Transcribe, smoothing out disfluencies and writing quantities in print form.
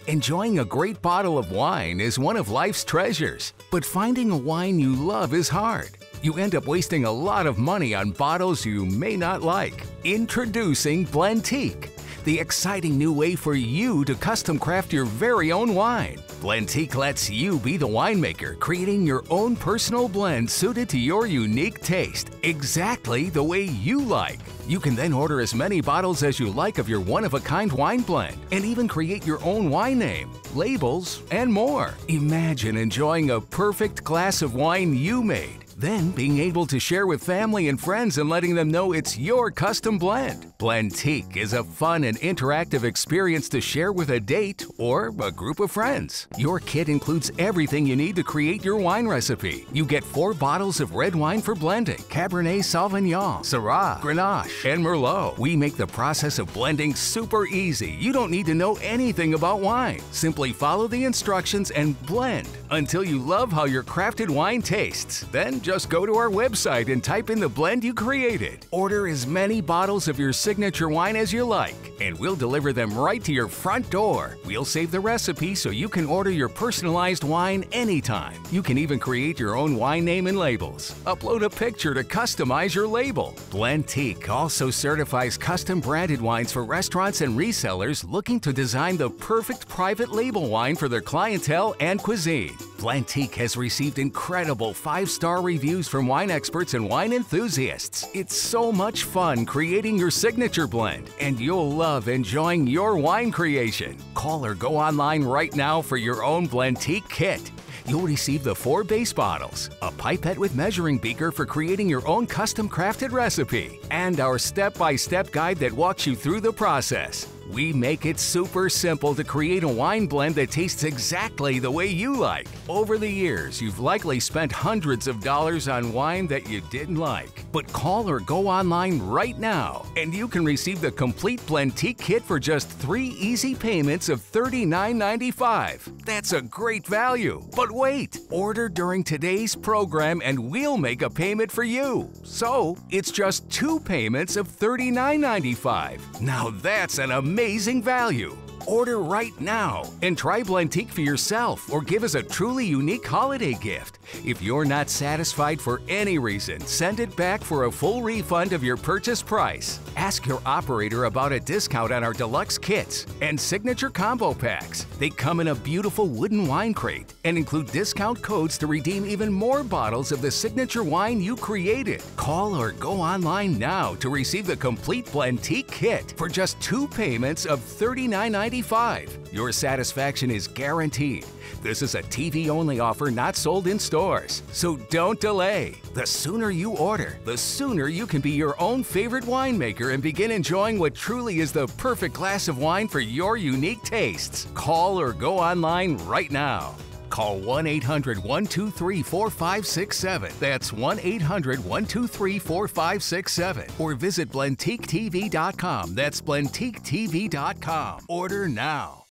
Enjoying a great bottle of wine is one of life's treasures, but finding a wine you love is hard. You end up wasting a lot of money on bottles you may not like. Introducing Blendtique, the exciting new way for you to custom craft your very own wine. Blendtique lets you be the winemaker, creating your own personal blend suited to your unique taste, exactly the way you like. You can then order as many bottles as you like of your one-of-a-kind wine blend and even create your own wine name, labels, and more. Imagine enjoying a perfect glass of wine you made, then being able to share with family and friends and letting them know it's your custom blend. Blendtique is a fun and interactive experience to share with a date or a group of friends. Your kit includes everything you need to create your wine recipe. You get 4 bottles of red wine for blending: Cabernet Sauvignon, Syrah, Grenache, and Merlot. We make the process of blending super easy. You don't need to know anything about wine. Simply follow the instructions and blend until you love how your crafted wine tastes. Then just go to our website and type in the blend you created. Order as many bottles of your signature wine as you like, and we'll deliver them right to your front door. We'll save the recipe so you can order your personalized wine anytime. You can even create your own wine name and labels. Upload a picture to customize your label. Blendtique also certifies custom branded wines for restaurants and resellers looking to design the perfect private label wine for their clientele and cuisine. Blendtique has received incredible 5-star reviews from wine experts and wine enthusiasts. It's so much fun creating your signature blend, and you'll love enjoying your wine creation. Call or go online right now for your own Blendtique kit. You'll receive the 4 base bottles, a pipette with measuring beaker for creating your own custom crafted recipe, and our step-by-step guide that walks you through the process. We make it super simple to create a wine blend that tastes exactly the way you like. Over the years, you've likely spent hundreds of dollars on wine that you didn't like. But call or go online right now, and you can receive the complete Blendtique kit for just 3 easy payments of $39.95. That's a great value. But wait, order during today's program and we'll make a payment for you. So it's just 2 payments of $39.95. Now that's an amazing value. Order right now and try Blendtique for yourself or give us a truly unique holiday gift. If you're not satisfied for any reason, send it back for a full refund of your purchase price. Ask your operator about a discount on our deluxe kits and signature combo packs. They come in a beautiful wooden wine crate and include discount codes to redeem even more bottles of the signature wine you created. Call or go online now to receive the complete Blendtique kit for just 2 payments of $39.95. Your satisfaction is guaranteed. This is a TV-only offer not sold in stores, so don't delay. The sooner you order, the sooner you can be your own favorite winemaker and begin enjoying what truly is the perfect glass of wine for your unique tastes. Call or go online right now. Call 1-800-123-4567. That's 1-800-123-4567. Or visit BlendtiqueTV.com. That's BlendtiqueTV.com. Order now.